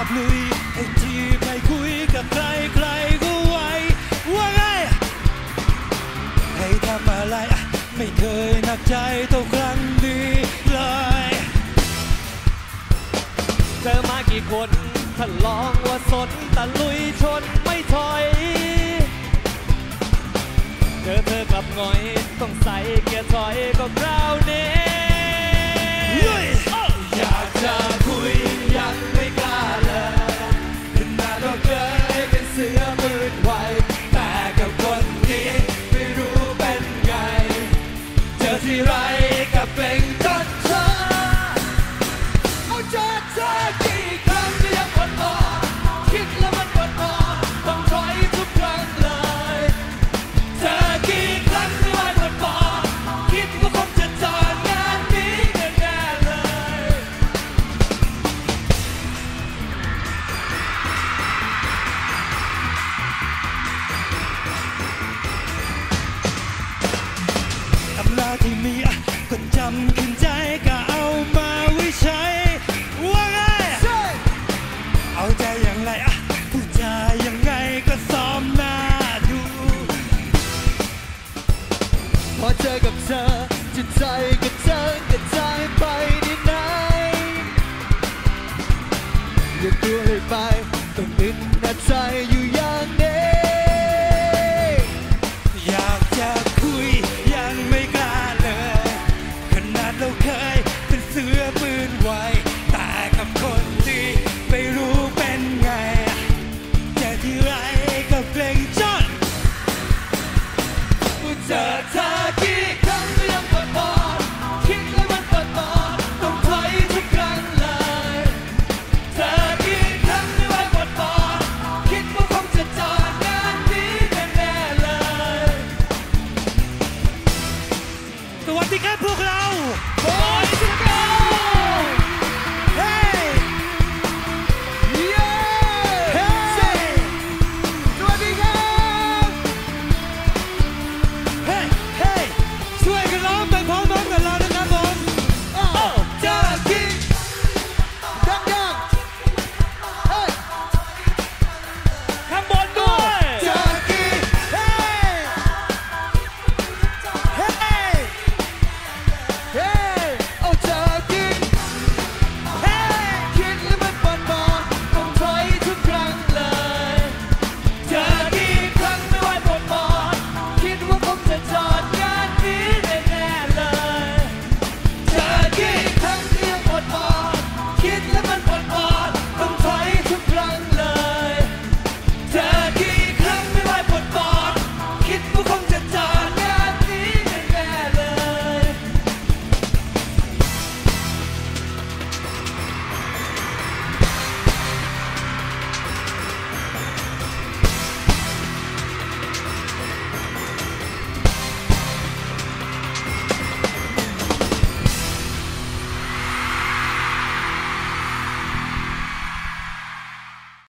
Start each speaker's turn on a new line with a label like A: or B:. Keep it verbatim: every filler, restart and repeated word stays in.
A: ลุยไอ้ที่ไม่คุยกับใครใครก็ไหวว่าไงให้ทำอะไรไม่เคยหนักใจเท่าครั้งนี้เลย
B: เจอมากี่คนท่านลองว่าสนตะลุยชนไม่ถอยเจอเธอกลับหน่อยต้องใส่เกียร์ถอยก็คราวนี้
A: อยากจะคุยยังไม่กล้าเลยขนาดเราเคยเป็นเสือมืดไวแต่กับคนนี้ไม่รู้เป็นไงเจอที่ไรกับเป็นต้นเธอเอาเจอเธอกี่ครั้งก็ยังปวดคอคิดแล้วมันปวดคอต้องถอยทุกครั้งเลยเจอกี่ครั้งที่มันปวดคอคิดว่าคงจะจอดงานนี้แน่ๆเลยอำนาจที่มีก็จำขึ้นใจก็เอามาวิใช้ว่าไงเอาใจอย่างไรพูดจายังไงก็ซ้อมหน้าดูพอเจอกับเธอจิตใจกับเธอกระจายไปที่ไหนอย่าตัวเลยไปต้องอึดอัดใจ